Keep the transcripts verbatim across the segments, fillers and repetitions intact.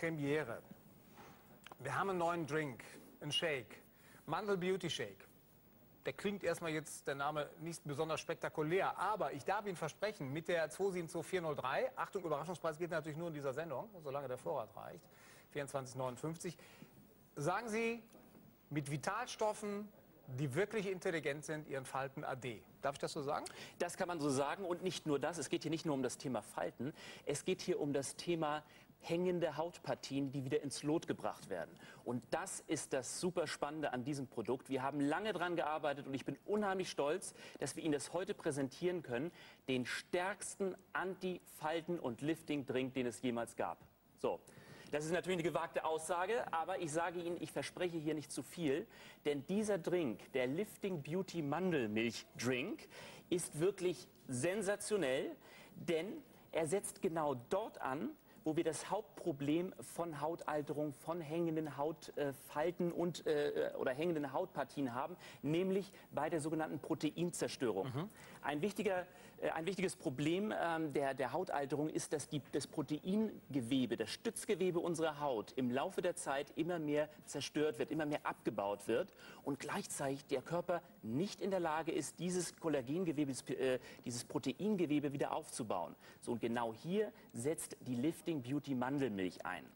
Premiere. Wir haben einen neuen Drink, einen Shake, Mandel Beauty Shake. Der klingt erstmal jetzt, der Name, nicht besonders spektakulär, aber ich darf Ihnen versprechen, mit der zwei sieben zwei vier null drei, Achtung, Überraschungspreis geht natürlich nur in dieser Sendung, solange der Vorrat reicht, vierundzwanzig neunundfünfzig, sagen Sie mit Vitalstoffen, die wirklich intelligent sind, Ihren Falten Ade. Darf ich das so sagen? Das kann man so sagen, und nicht nur das. Es geht hier nicht nur um das Thema Falten, es geht hier um das Thema hängende Hautpartien, die wieder ins Lot gebracht werden. Und das ist das super Spannende an diesem Produkt. Wir haben lange daran gearbeitet und ich bin unheimlich stolz, dass wir Ihnen das heute präsentieren können. Den stärksten Anti-Falten- und Lifting-Drink, den es jemals gab. So. Das ist natürlich eine gewagte Aussage, aber ich sage Ihnen, ich verspreche hier nicht zu viel, denn dieser Drink, der Lifting Beauty Mandelmilch Drink, ist wirklich sensationell, denn er setzt genau dort an, wo wir das Hauptproblem von Hautalterung, von hängenden Hautfalten und äh, oder hängenden Hautpartien haben, nämlich bei der sogenannten Proteinzerstörung. Mhm. Ein, wichtiger, äh, ein wichtiges Problem ähm, der, der Hautalterung ist, dass die, das Proteingewebe, das Stützgewebe unserer Haut im Laufe der Zeit immer mehr zerstört wird, immer mehr abgebaut wird und gleichzeitig der Körper nicht in der Lage ist, dieses Kollagengewebe, äh, dieses Proteingewebe wieder aufzubauen. So, und genau hier setzt die Lifting Beauty Mandelmilch ein.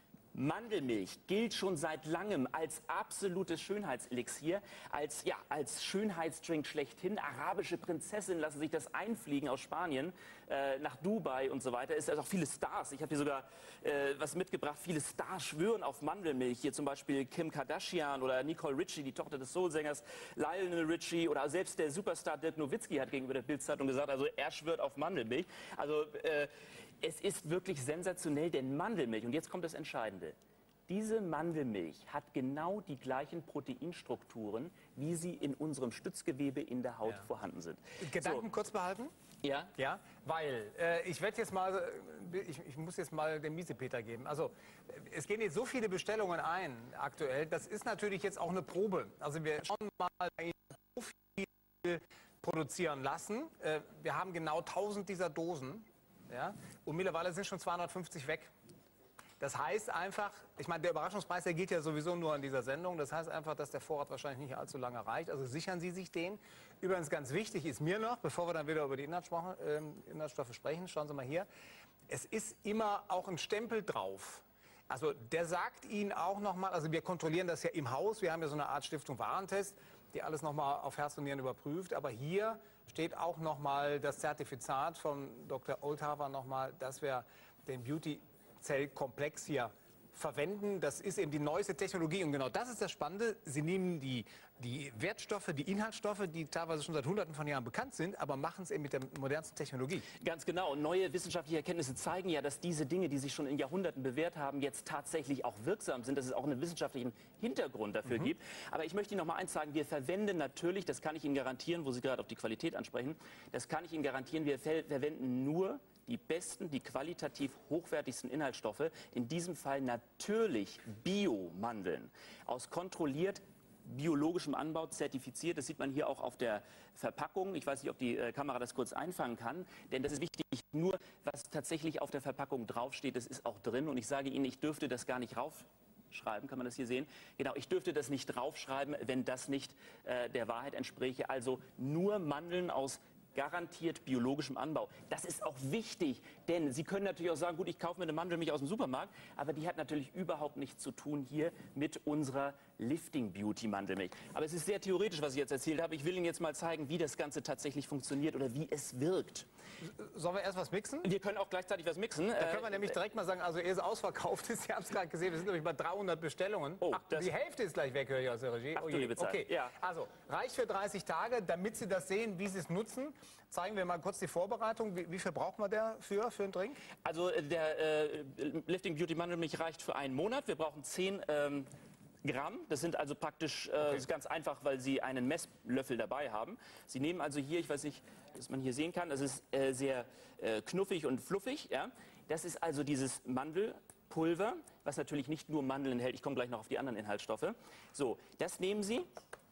Mandelmilch gilt schon seit langem als absolutes Schönheitselixier, als, ja, als Schönheitsdrink schlechthin. Arabische Prinzessinnen lassen sich das einfliegen aus Spanien äh, nach Dubai und so weiter. Es sind auch viele Stars. Ich habe hier sogar äh, was mitgebracht. Viele Stars schwören auf Mandelmilch. Hier zum Beispiel Kim Kardashian oder Nicole Richie, die Tochter des Soulsängers Lionel Richie, oder selbst der Superstar Dirk Nowitzki hat gegenüber der Bild-Zeitung gesagt, also er schwört auf Mandelmilch. Also äh, es ist wirklich sensationell, denn Mandelmilch, und jetzt kommt das Entscheidende, diese Mandelmilch hat genau die gleichen Proteinstrukturen, wie sie in unserem Stützgewebe in der Haut ja. vorhanden sind. Gedanken so. kurz behalten? Ja. Ja, weil äh, ich werde jetzt mal, ich, ich muss jetzt mal den Miesepeter geben. Also es gehen jetzt so viele Bestellungen ein aktuell. Das ist natürlich jetzt auch eine Probe. Also wir schauen mal, so viel produzieren lassen. Äh, wir haben genau tausend dieser Dosen. Ja? Und mittlerweile sind schon zweihundertfünfzig weg. Das heißt einfach, ich meine, der Überraschungspreis, der geht ja sowieso nur an dieser Sendung. Das heißt einfach, dass der Vorrat wahrscheinlich nicht allzu lange reicht. Also sichern Sie sich den. Übrigens ganz wichtig ist mir noch, bevor wir dann wieder über die Inhaltsstoffe, äh, Inhaltsstoffe sprechen, schauen Sie mal hier. Es ist immer auch ein Stempel drauf. Also der sagt Ihnen auch nochmal, also wir kontrollieren das ja im Haus. Wir haben ja so eine Art Stiftung Warentest, die alles nochmal auf Herz und Nieren überprüft. Aber hier steht auch nochmal das Zertifikat von Doktor Oldhaver nochmal, dass wir den Beauty-Zellkomplex hier verwenden. Das ist eben die neueste Technologie und genau das ist das Spannende. Sie nehmen die, die Wertstoffe, die Inhaltsstoffe, die teilweise schon seit Hunderten von Jahren bekannt sind, aber machen es eben mit der modernsten Technologie. Ganz genau. Und neue wissenschaftliche Erkenntnisse zeigen ja, dass diese Dinge, die sich schon in Jahrhunderten bewährt haben, jetzt tatsächlich auch wirksam sind, dass es auch einen wissenschaftlichen Hintergrund dafür mhm. gibt. Aber ich möchte Ihnen noch mal eins sagen, wir verwenden natürlich, das kann ich Ihnen garantieren, wo Sie gerade auf die Qualität ansprechen, das kann ich Ihnen garantieren, wir ver verwenden nur die besten, die qualitativ hochwertigsten Inhaltsstoffe, in diesem Fall natürlich Bio-Mandeln, aus kontrolliert biologischem Anbau, zertifiziert. Das sieht man hier auch auf der Verpackung. Ich weiß nicht, ob die äh, Kamera das kurz einfangen kann, denn das ist wichtig. Nur was tatsächlich auf der Verpackung draufsteht, das ist auch drin. Und ich sage Ihnen, ich dürfte das gar nicht raufschreiben, kann man das hier sehen? Genau, ich dürfte das nicht draufschreiben, wenn das nicht äh, der Wahrheit entspräche. Also nur Mandeln aus garantiert biologischem Anbau. Das ist auch wichtig, denn Sie können natürlich auch sagen, gut, ich kaufe mir eine Mandelmilch aus dem Supermarkt, aber die hat natürlich überhaupt nichts zu tun hier mit unserer Lifting Beauty Mandelmilch. Aber es ist sehr theoretisch, was ich jetzt erzählt habe. Ich will Ihnen jetzt mal zeigen, wie das Ganze tatsächlich funktioniert oder wie es wirkt. Sollen wir erst was mixen? Wir können auch gleichzeitig was mixen. Da können wir nämlich direkt mal sagen, also er ist ausverkauft, Sie haben es gerade gesehen, wir sind nämlich bei dreihundert Bestellungen. Oh, Ach, die Hälfte ist gleich weg, höre ich aus der Regie. Ach, oh, du liebe Zeit. Okay, ja. Also reicht für dreißig Tage, damit Sie das sehen, wie Sie es nutzen. Zeigen wir mal kurz die Vorbereitung. Wie, wie viel braucht man dafür für einen Drink? Also der äh, Lifting Beauty Mandelmilch reicht für einen Monat. Wir brauchen zehn ähm, Gramm. Das sind also praktisch äh, okay. ist ganz einfach, weil Sie einen Messlöffel dabei haben. Sie nehmen also hier, ich weiß nicht, was man hier sehen kann, das ist äh, sehr äh, knuffig und fluffig. Ja? Das ist also dieses Mandelpulver, was natürlich nicht nur Mandeln enthält. Ich komme gleich noch auf die anderen Inhaltsstoffe. So, das nehmen Sie,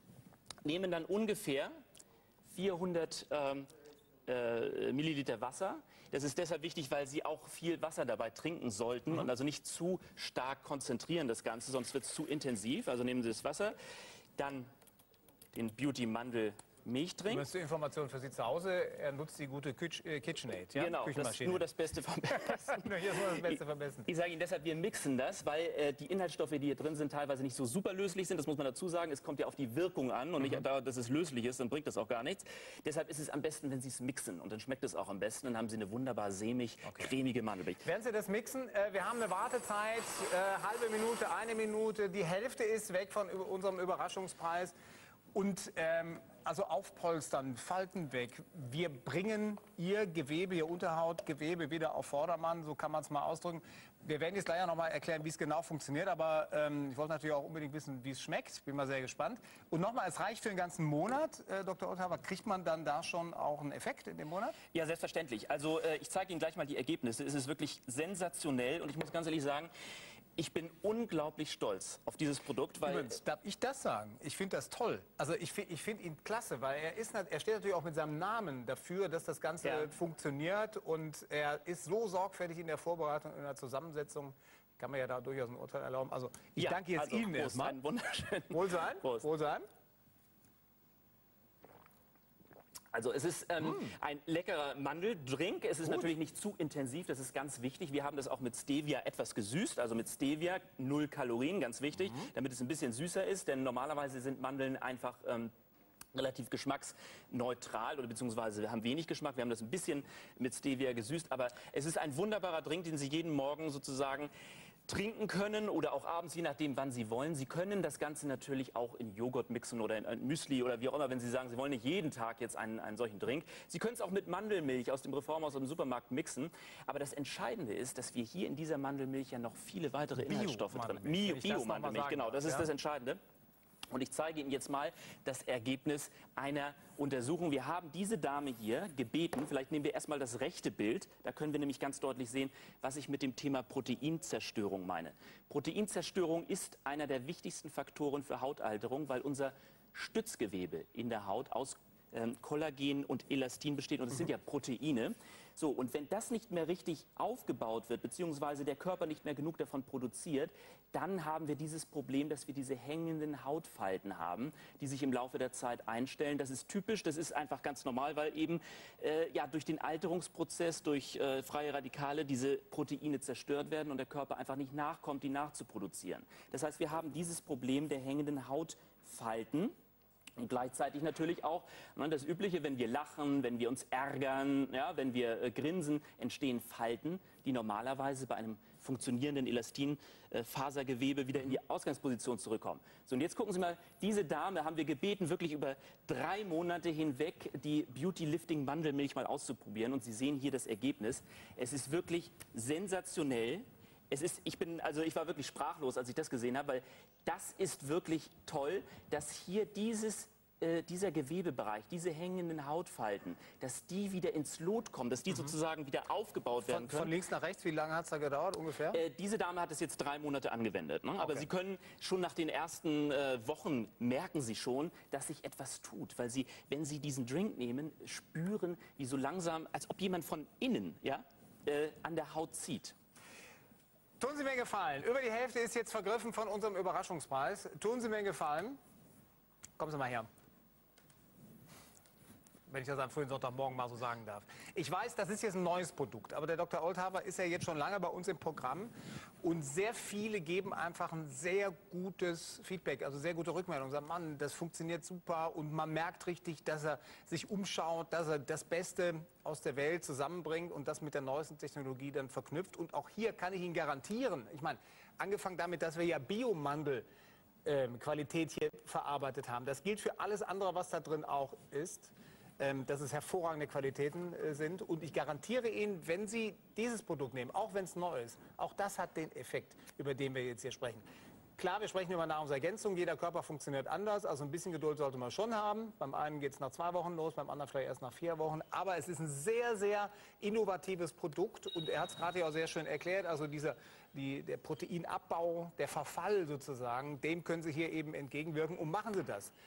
nehmen dann ungefähr vierhundert ähm, äh, Milliliter Wasser. Das ist deshalb wichtig, weil Sie auch viel Wasser dabei trinken sollten mhm. und also nicht zu stark konzentrieren das Ganze, sonst wird es zu intensiv. Also nehmen Sie das Wasser, dann den Beauty-Mandel Milchdrink. Zur Information für Sie zu Hause, er nutzt die gute KitchenAid, ja? Genau, das ist nur das Beste vom Besten. Hier ist nur das Beste vom Besten. Ich, ich sage Ihnen deshalb, wir mixen das, weil äh, die Inhaltsstoffe, die hier drin sind, teilweise nicht so super löslich sind. Das muss man dazu sagen. Es kommt ja auf die Wirkung an und mhm. nicht da, dass es löslich ist, dann bringt das auch gar nichts. Deshalb ist es am besten, wenn Sie es mixen und dann schmeckt es auch am besten. Dann haben Sie eine wunderbar sämig, okay. cremige Mandelmilch. Werden Sie das mixen? Äh, wir haben eine Wartezeit, äh, halbe Minute, eine Minute. Die Hälfte ist weg von unserem Überraschungspreis. Und ähm, also aufpolstern, Falten weg. Wir bringen Ihr Gewebe, Ihr Unterhautgewebe wieder auf Vordermann, so kann man es mal ausdrücken. Wir werden jetzt gleich noch mal erklären, wie es genau funktioniert, aber ähm, ich wollte natürlich auch unbedingt wissen, wie es schmeckt. Bin mal sehr gespannt. Und nochmal, es reicht für den ganzen Monat, äh, Doktor Olthaver. Kriegt man dann da schon auch einen Effekt in dem Monat? Ja, selbstverständlich. Also äh, ich zeige Ihnen gleich mal die Ergebnisse. Es ist wirklich sensationell und ich muss ganz ehrlich sagen, ich bin unglaublich stolz auf dieses Produkt, weil... Übrigens, darf ich das sagen? Ich finde das toll. Also ich, ich finde ihn klasse, weil er ist, er steht natürlich auch mit seinem Namen dafür, dass das Ganze ja. funktioniert und er ist so sorgfältig in der Vorbereitung, in der Zusammensetzung. Kann man ja da durchaus ein Urteil erlauben. Also ich ja, danke jetzt also, Ihnen erstmal. Ein wunderschön. Wohlsein. Prost. Wohlsein. Also es ist ähm, mm. ein leckerer Mandeldrink. Es ist Gut. natürlich nicht zu intensiv, das ist ganz wichtig. Wir haben das auch mit Stevia etwas gesüßt, also mit Stevia, null Kalorien, ganz wichtig, mm. damit es ein bisschen süßer ist, denn normalerweise sind Mandeln einfach ähm, relativ geschmacksneutral oder beziehungsweise wir haben wenig Geschmack. Wir haben das ein bisschen mit Stevia gesüßt, aber es ist ein wunderbarer Drink, den Sie jeden Morgen sozusagen trinken können oder auch abends, je nachdem, wann Sie wollen. Sie können das Ganze natürlich auch in Joghurt mixen oder in ein Müsli oder wie auch immer, wenn Sie sagen, Sie wollen nicht jeden Tag jetzt einen, einen solchen Drink. Sie können es auch mit Mandelmilch aus dem Reformhaus oder dem Supermarkt mixen. Aber das Entscheidende ist, dass wir hier in dieser Mandelmilch ja noch viele weitere Inhaltsstoffe drin haben. Bio-Mandelmilch, genau, das ist ja. das Entscheidende. Und ich zeige Ihnen jetzt mal das Ergebnis einer Untersuchung. Wir haben diese Dame hier gebeten, vielleicht nehmen wir erstmal das rechte Bild, da können wir nämlich ganz deutlich sehen, was ich mit dem Thema Proteinzerstörung meine. Proteinzerstörung ist einer der wichtigsten Faktoren für Hautalterung, weil unser Stützgewebe in der Haut aus ähm, Kollagen und Elastin besteht und es mhm. sind ja Proteine. So, und wenn das nicht mehr richtig aufgebaut wird, beziehungsweise der Körper nicht mehr genug davon produziert, dann haben wir dieses Problem, dass wir diese hängenden Hautfalten haben, die sich im Laufe der Zeit einstellen. Das ist typisch, das ist einfach ganz normal, weil eben äh, ja, durch den Alterungsprozess, durch äh, freie Radikale diese Proteine zerstört werden und der Körper einfach nicht nachkommt, die nachzuproduzieren. Das heißt, wir haben dieses Problem der hängenden Hautfalten. Und gleichzeitig natürlich auch ne, das Übliche, wenn wir lachen, wenn wir uns ärgern, ja, wenn wir äh, grinsen, entstehen Falten, die normalerweise bei einem funktionierenden Elastinfasergewebe wieder in die Ausgangsposition zurückkommen. So, und jetzt gucken Sie mal, diese Dame haben wir gebeten, wirklich über drei Monate hinweg die Beauty Lifting Mandelmilch mal auszuprobieren. Und Sie sehen hier das Ergebnis. Es ist wirklich sensationell. Es ist, ich bin, also ich war wirklich sprachlos, als ich das gesehen habe, weil das ist wirklich toll, dass hier dieses, äh, dieser Gewebebereich, diese hängenden Hautfalten, dass die wieder ins Lot kommen, dass die mhm. sozusagen wieder aufgebaut werden von, können. Von links nach rechts, wie lange hat es da gedauert ungefähr? Äh, diese Dame hat es jetzt drei Monate angewendet. Ne? Aber okay. Sie können schon nach den ersten äh, Wochen merken Sie schon, dass sich etwas tut, weil Sie, wenn Sie diesen Drink nehmen, spüren, wie so langsam, als ob jemand von innen ja, äh, an der Haut zieht. Tun Sie mir einen Gefallen. Über die Hälfte ist jetzt vergriffen von unserem Überraschungspreis. Tun Sie mir einen Gefallen. Kommen Sie mal her. Wenn ich das am frühen Sonntagmorgen mal so sagen darf. Ich weiß, das ist jetzt ein neues Produkt, aber der Doktor Olthaver ist ja jetzt schon lange bei uns im Programm und sehr viele geben einfach ein sehr gutes Feedback, also sehr gute Rückmeldungen. Sagen, Mann, das funktioniert super und man merkt richtig, dass er sich umschaut, dass er das Beste aus der Welt zusammenbringt und das mit der neuesten Technologie dann verknüpft. Und auch hier kann ich Ihnen garantieren, ich meine, angefangen damit, dass wir ja Biomandel ähm, Qualität hier verarbeitet haben. Das gilt für alles andere, was da drin auch ist. Dass es hervorragende Qualitäten sind. Und ich garantiere Ihnen, wenn Sie dieses Produkt nehmen, auch wenn es neu ist, auch das hat den Effekt, über den wir jetzt hier sprechen. Klar, wir sprechen über Nahrungsergänzung, jeder Körper funktioniert anders, also ein bisschen Geduld sollte man schon haben. Beim einen geht es nach zwei Wochen los, beim anderen vielleicht erst nach vier Wochen. Aber es ist ein sehr, sehr innovatives Produkt und er hat es gerade ja auch sehr schön erklärt, also dieser, die, der Proteinabbau, der Verfall sozusagen, dem können Sie hier eben entgegenwirken und machen Sie das.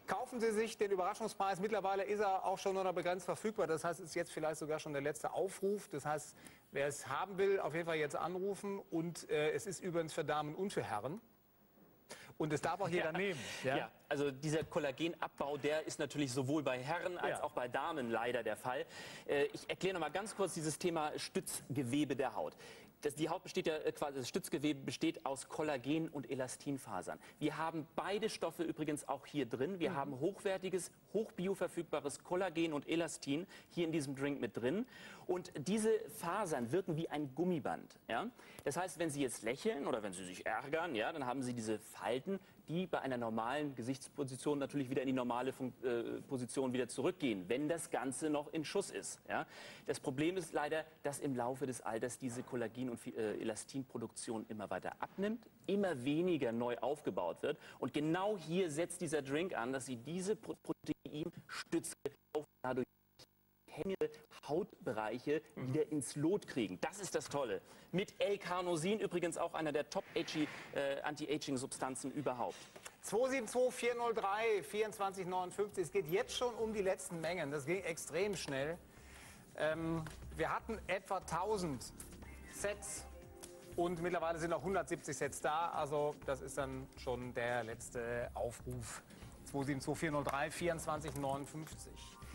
Kaufen Sie sich den Überraschungspreis. Mittlerweile ist er auch schon nur begrenzt verfügbar. Das heißt, es ist jetzt vielleicht sogar schon der letzte Aufruf. Das heißt, wer es haben will, auf jeden Fall jetzt anrufen. Und äh, es ist übrigens für Damen und für Herren. Und es darf auch jeder ja. nehmen. Ja? ja, also dieser Kollagenabbau, der ist natürlich sowohl bei Herren als ja. auch bei Damen leider der Fall. Äh, ich erkläre noch mal ganz kurz dieses Thema Stützgewebe der Haut. Das, die Haut besteht ja quasi, das Stützgewebe besteht aus Kollagen und Elastinfasern. Wir haben beide Stoffe übrigens auch hier drin. Wir mhm. haben hochwertiges, hochbioverfügbares Kollagen und Elastin hier in diesem Drink mit drin. Und diese Fasern wirken wie ein Gummiband. Ja? Das heißt, wenn Sie jetzt lächeln oder wenn Sie sich ärgern, ja, dann haben Sie diese Falten, die bei einer normalen Gesichtsposition natürlich wieder in die normale Fun äh, Position wieder zurückgehen, wenn das Ganze noch in Schuss ist. Ja? Das Problem ist leider, dass im Laufe des Alters diese Kollagen- und äh, Elastinproduktion immer weiter abnimmt, immer weniger neu aufgebaut wird. Und genau hier setzt dieser Drink an, dass Sie diese Pro Proteinstütze dadurch hängende Hautbereiche mhm. wieder ins Lot kriegen. Das ist das Tolle. Mit L-Carnosin, übrigens auch einer der Top-Anti-Aging-Substanzen überhaupt. zwei sieben zwei, vier null drei, vierundzwanzig neunundfünfzig. Es geht jetzt schon um die letzten Mengen. Das ging extrem schnell. Ähm, wir hatten etwa tausend Sets und mittlerweile sind noch hundertsiebzig Sets da. Also das ist dann schon der letzte Aufruf. zwei sieben zwei, vier null drei, vierundzwanzig neunundfünfzig.